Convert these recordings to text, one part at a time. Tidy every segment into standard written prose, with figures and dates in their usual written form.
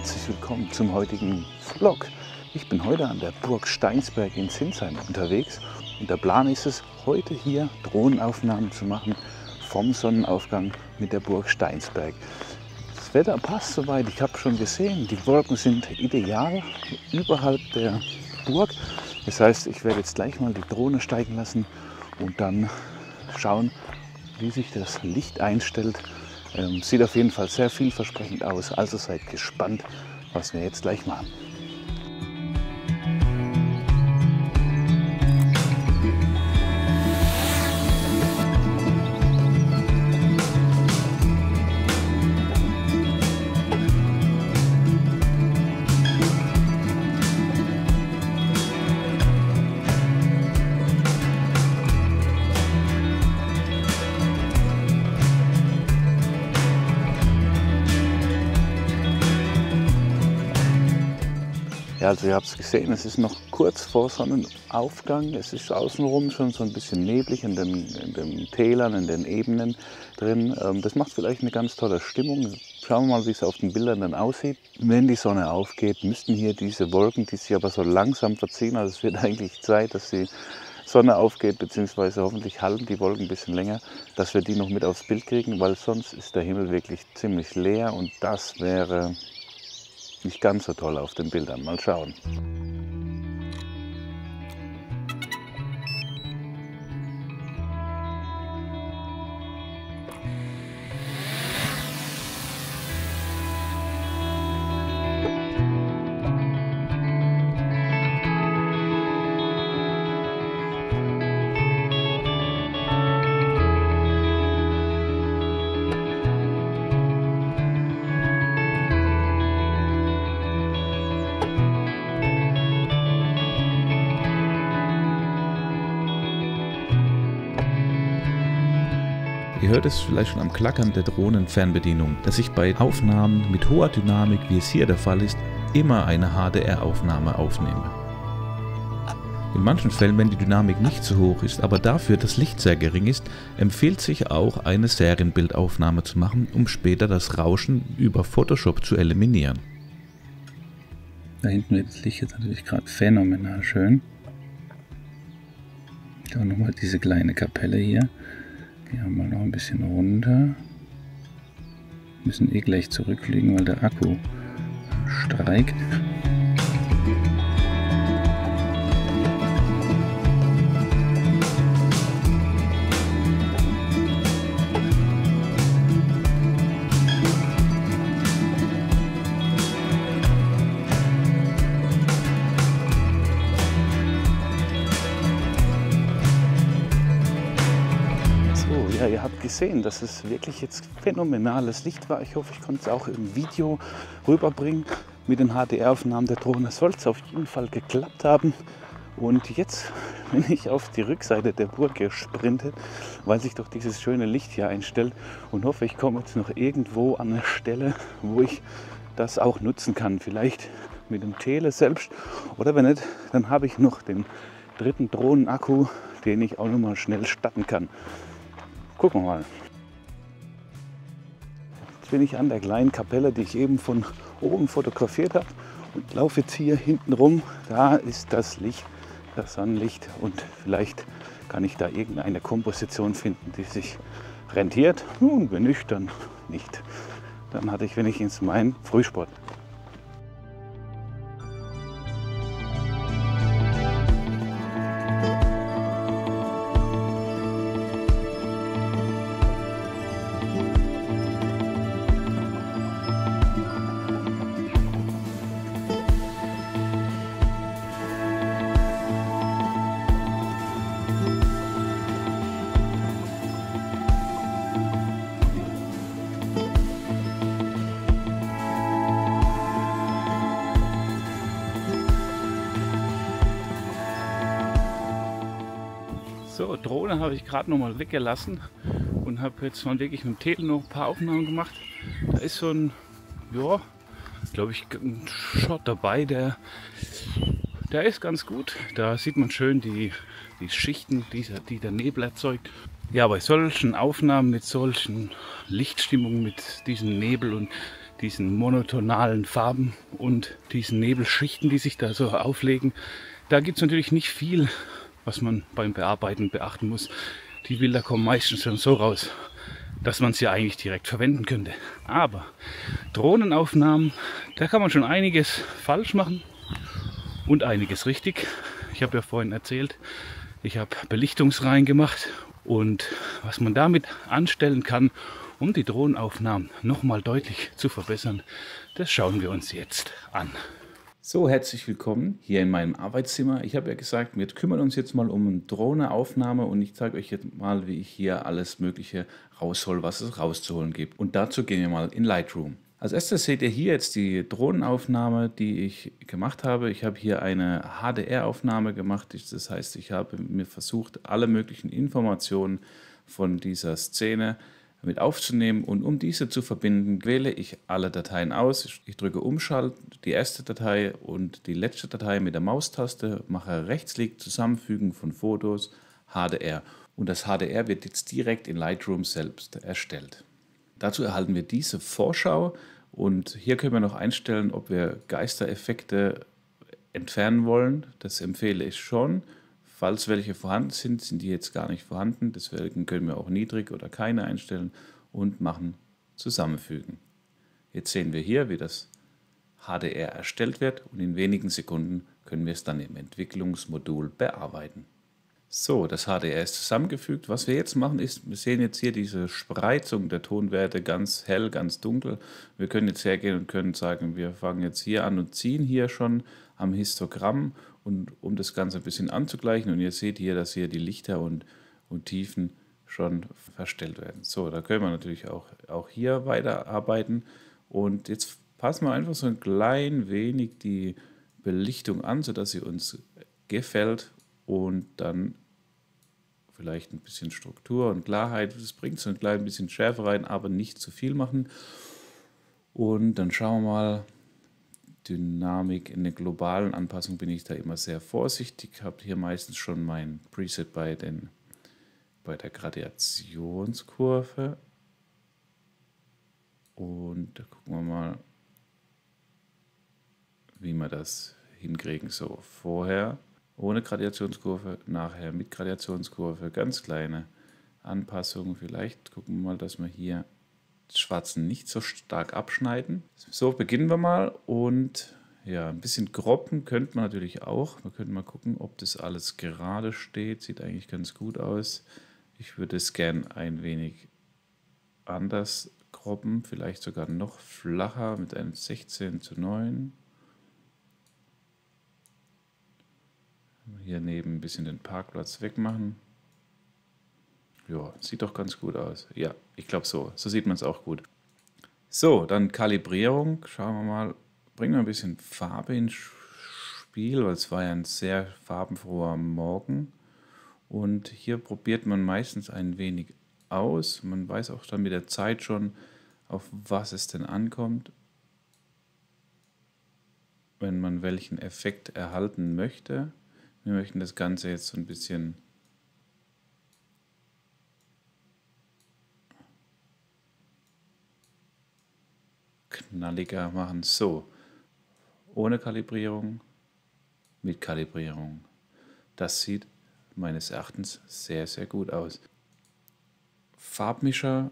herzlich willkommen zum heutigen Vlog. Ich bin heute an der Burg Steinsberg in Sinsheim unterwegs und der Plan ist es, heute hier Drohnenaufnahmen zu machen vom Sonnenaufgang mit der Burg Steinsberg. Das Wetter passt soweit, ich habe schon gesehen, die Wolken sind ideal überhalb der Burg. Das heißt, ich werde jetzt gleich mal die Drohne steigen lassen und dann schauen, wie sich das Licht einstellt. Sieht auf jeden Fall sehr vielversprechend aus, also seid gespannt, was wir jetzt gleich machen. Ja, also ihr habt es gesehen, es ist noch kurz vor Sonnenaufgang. Es ist außenrum schon so ein bisschen neblig in den Tälern, in den Ebenen drin. Das macht vielleicht eine ganz tolle Stimmung. Schauen wir mal, wie es auf den Bildern dann aussieht. Wenn die Sonne aufgeht, müssten hier diese Wolken, die sich aber so langsam verziehen, also es wird eigentlich Zeit, dass die Sonne aufgeht, beziehungsweise hoffentlich halten die Wolken ein bisschen länger, dass wir die noch mit aufs Bild kriegen, weil sonst ist der Himmel wirklich ziemlich leer und das wäre nicht ganz so toll auf den Bildern. Mal schauen. Ihr hört es vielleicht schon am Klackern der Drohnenfernbedienung, dass ich bei Aufnahmen mit hoher Dynamik, wie es hier der Fall ist, immer eine HDR-Aufnahme aufnehme. In manchen Fällen, wenn die Dynamik nicht so hoch ist, aber dafür das Licht sehr gering ist, empfiehlt sich auch eine Serienbildaufnahme zu machen, um später das Rauschen über Photoshop zu eliminieren. Da hinten wird das Licht jetzt natürlich gerade phänomenal schön. Da nochmal diese kleine Kapelle hier. Gehen wir mal noch ein bisschen runter. Wir müssen gleich zurückfliegen, weil der Akku streikt. Ja, ihr habt gesehen, dass es wirklich jetzt phänomenales Licht war. Ich hoffe, ich konnte es auch im Video rüberbringen mit den HDR-Aufnahmen der Drohne. Soll es auf jeden Fall geklappt haben. Und jetzt bin ich auf die Rückseite der Burg gesprintet, weil sich doch dieses schöne Licht hier einstellt und hoffe, ich komme jetzt noch irgendwo an eine Stelle, wo ich das auch nutzen kann. Vielleicht mit dem Tele selbst oder wenn nicht, dann habe ich noch den dritten Drohnenakku, den ich auch noch mal schnell starten kann. Gucken wir mal. Jetzt bin ich an der kleinen Kapelle, die ich eben von oben fotografiert habe und laufe jetzt hier hinten rum. Da ist das Licht, das Sonnenlicht und vielleicht kann ich da irgendeine Komposition finden, die sich rentiert. Nun, wenn nicht, dann nicht. Dann hatte ich wenigstens meinen Frühsport. So, Drohne habe ich gerade noch mal weggelassen und habe jetzt mal wirklich mit dem Tele noch ein paar Aufnahmen gemacht. Da ist so ein, ja, glaube ich, ein Shot dabei, der ist ganz gut. Da sieht man schön die Schichten, die der Nebel erzeugt. Ja, bei solchen Aufnahmen mit solchen Lichtstimmungen, mit diesem Nebel und diesen monotonalen Farben und diesen Nebelschichten, die sich da so auflegen. Da gibt es natürlich nicht viel, was man beim Bearbeiten beachten muss. Die Bilder kommen meistens schon so raus, dass man sie eigentlich direkt verwenden könnte. Aber Drohnenaufnahmen, da kann man schon einiges falsch machen und einiges richtig. Ich habe ja vorhin erzählt, ich habe Belichtungsreihen gemacht und was man damit anstellen kann, um die Drohnenaufnahmen nochmal deutlich zu verbessern, das schauen wir uns jetzt an. So, herzlich willkommen hier in meinem Arbeitszimmer. Ich habe ja gesagt, wir kümmern uns jetzt mal um eine Drohneaufnahme und ich zeige euch jetzt mal, wie ich hier alles Mögliche raushole, was es rauszuholen gibt. Und dazu gehen wir mal in Lightroom. Als erstes seht ihr hier jetzt die Drohnenaufnahme, die ich gemacht habe. Ich habe hier eine HDR-Aufnahme gemacht. Das heißt, ich habe mir versucht, alle möglichen Informationen von dieser Szene mit aufzunehmen, und um diese zu verbinden, wähle ich alle Dateien aus. Ich drücke Umschalt, die erste Datei und die letzte Datei mit der Maustaste, mache Rechtsklick, Zusammenfügen von Fotos, HDR. Und das HDR wird jetzt direkt in Lightroom selbst erstellt. Dazu erhalten wir diese Vorschau und hier können wir noch einstellen, ob wir Geistereffekte entfernen wollen. Das empfehle ich schon. Falls welche vorhanden sind, sind die jetzt gar nicht vorhanden. Deswegen können wir auch niedrig oder keine einstellen und machen Zusammenfügen. Jetzt sehen wir hier, wie das HDR erstellt wird, und in wenigen Sekunden können wir es dann im Entwicklungsmodul bearbeiten. So, das HDR ist zusammengefügt. Was wir jetzt machen ist, wir sehen jetzt hier diese Spreizung der Tonwerte, ganz hell, ganz dunkel. Wir können jetzt hergehen und können sagen, wir fangen jetzt hier an und ziehen hier schon am Histogramm, und um das Ganze ein bisschen anzugleichen. Und ihr seht hier, dass hier die Lichter und Tiefen schon verstellt werden. So, da können wir natürlich auch hier weiterarbeiten. Und jetzt passen wir einfach so ein klein wenig die Belichtung an, sodass sie uns gefällt, und dann vielleicht ein bisschen Struktur und Klarheit. Das bringt so ein klein bisschen Schärfe rein, aber nicht zu viel machen. Und dann schauen wir mal. Dynamik in der globalen Anpassung bin ich da immer sehr vorsichtig. Ich habe hier meistens schon mein Preset bei der Gradationskurve. Und da gucken wir mal, wie wir das hinkriegen. So, vorher ohne Gradationskurve, nachher mit Gradationskurve, ganz kleine Anpassungen. Vielleicht gucken wir mal, dass wir hier Schwarzen nicht so stark abschneiden. So, beginnen wir mal, und ja, ein bisschen croppen könnte man natürlich auch. Wir können mal gucken, ob das alles gerade steht. Sieht eigentlich ganz gut aus. Ich würde es gern ein wenig anders croppen, vielleicht sogar noch flacher mit einem 16:9. Hier neben ein bisschen den Parkplatz wegmachen. Ja, sieht doch ganz gut aus. Ja, ich glaube so sieht man es auch gut. So, dann Kalibrierung. Schauen wir mal, bringen wir ein bisschen Farbe ins Spiel, weil es war ja ein sehr farbenfroher Morgen. Und hier probiert man meistens ein wenig aus. Man weiß auch dann mit der Zeit schon, auf was es denn ankommt, wenn man welchen Effekt erhalten möchte. Wir möchten das Ganze jetzt so ein bisschen knalliger machen. So, ohne Kalibrierung, mit Kalibrierung. Das sieht meines Erachtens sehr, sehr gut aus. Farbmischer.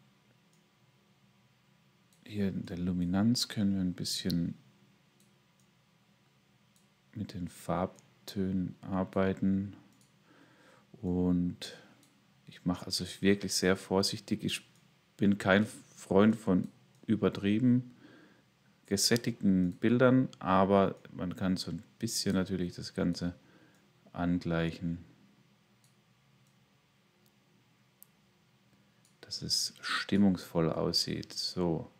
Hier in der Luminanz können wir ein bisschen mit den Farbtönen arbeiten. Und ich mache also wirklich sehr vorsichtig. Ich bin kein Freund von übertrieben gesättigten Bildern, aber man kann so ein bisschen natürlich das Ganze angleichen, dass es stimmungsvoll aussieht. So.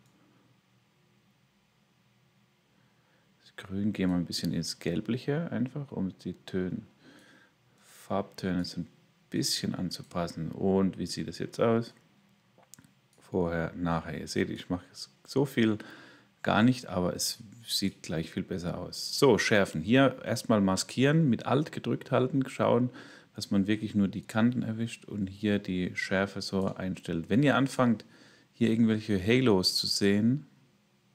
Das Grün gehen wir ein bisschen ins Gelbliche, einfach um die Farbtöne so ein bisschen anzupassen. Und wie sieht das jetzt aus? Vorher, nachher. Ihr seht, ich mache so viel gar nicht, aber es sieht gleich viel besser aus. So, schärfen. Hier erstmal maskieren, mit Alt gedrückt halten, schauen, dass man wirklich nur die Kanten erwischt und hier die Schärfe so einstellt. Wenn ihr anfangt, hier irgendwelche Halos zu sehen,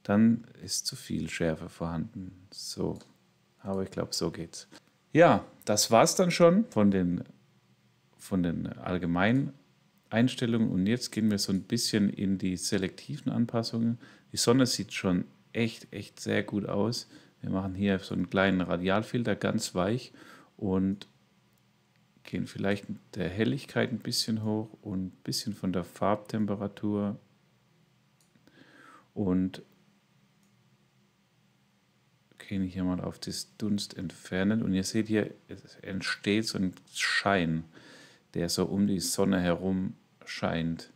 dann ist zu viel Schärfe vorhanden. So, aber ich glaube, so geht's. Ja, das war's dann schon von den allgemeinen Einstellungen. Und jetzt gehen wir so ein bisschen in die selektiven Anpassungen. Die Sonne sieht schon echt sehr gut aus. Wir machen hier so einen kleinen Radialfilter, ganz weich, und gehen vielleicht mit der Helligkeit ein bisschen hoch und ein bisschen von der Farbtemperatur. Und gehen hier mal auf das Dunst entfernen. Und ihr seht hier, es entsteht so ein Schein, der so um die Sonne herum scheint.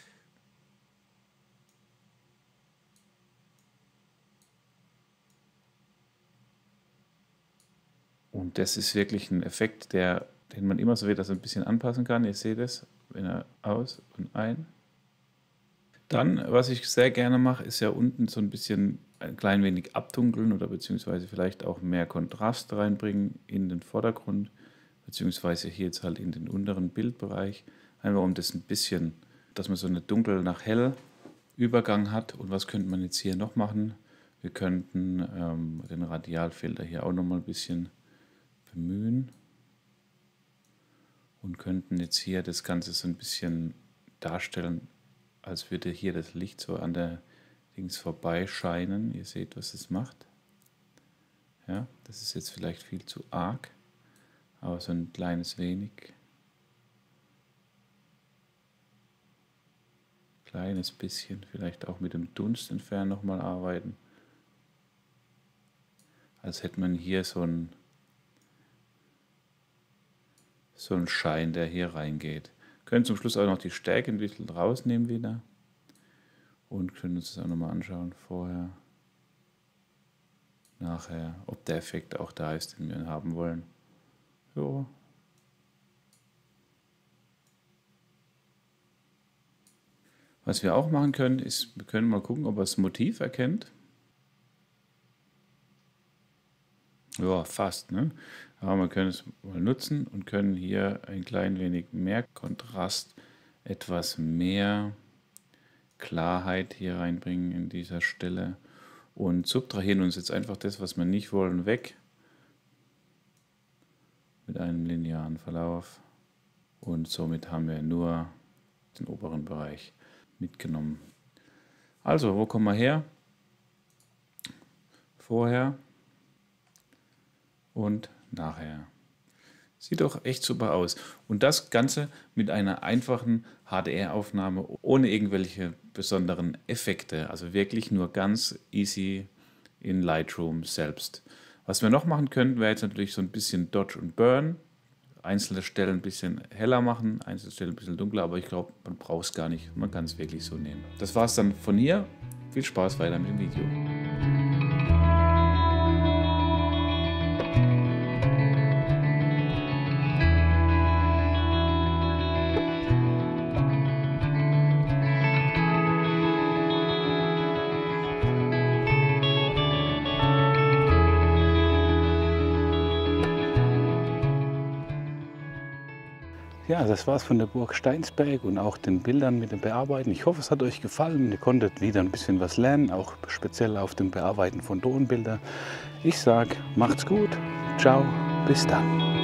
Und das ist wirklich ein Effekt, den man immer so wieder so ein bisschen anpassen kann. Ihr seht es, wenn er aus und ein. Dann, was ich sehr gerne mache, ist ja unten so ein bisschen ein klein wenig abdunkeln oder beziehungsweise vielleicht auch mehr Kontrast reinbringen in den Vordergrund, beziehungsweise hier jetzt halt in den unteren Bildbereich. Einfach um das ein bisschen, dass man so eine dunkel nach hell Übergang hat. Und was könnte man jetzt hier noch machen? Wir könnten den Radialfilter hier auch noch mal ein bisschen bemühen und könnten jetzt hier das Ganze so ein bisschen darstellen, als würde hier das Licht so an der Dings vorbeischeinen. Ihr seht, was es macht. Ja, das ist jetzt vielleicht viel zu arg, aber so ein kleines wenig. Kleines bisschen, vielleicht auch mit dem Dunst entfernen nochmal arbeiten. Als hätte man hier so einen Schein, der hier reingeht. Wir können zum Schluss auch noch die Stärke ein bisschen rausnehmen wieder und können uns das auch nochmal anschauen, vorher, nachher, ob der Effekt auch da ist, den wir haben wollen. So. Was wir auch machen können, ist, wir können mal gucken, ob er das Motiv erkennt. Ja, fast, ne? Aber wir können es mal nutzen und können hier ein klein wenig mehr Kontrast, etwas mehr Klarheit hier reinbringen in dieser Stelle und subtrahieren uns jetzt einfach das, was wir nicht wollen, weg mit einem linearen Verlauf, und somit haben wir nur den oberen Bereich mitgenommen. Also, wo kommen wir her? Vorher und nachher. Sieht doch echt super aus. Und das Ganze mit einer einfachen HDR-Aufnahme ohne irgendwelche besonderen Effekte. Also wirklich nur ganz easy in Lightroom selbst. Was wir noch machen könnten, wäre jetzt natürlich so ein bisschen Dodge und Burn. Einzelne Stellen ein bisschen heller machen, einzelne Stellen ein bisschen dunkler, aber ich glaube, man braucht es gar nicht. Man kann es wirklich so nehmen. Das war es dann von hier. Viel Spaß weiter mit dem Video. Ja, das war's von der Burg Steinsberg und auch den Bildern mit dem Bearbeiten. Ich hoffe, es hat euch gefallen. Ihr konntet wieder ein bisschen was lernen, auch speziell auf dem Bearbeiten von Drohnenbildern. Ich sage, macht's gut, ciao, bis dann.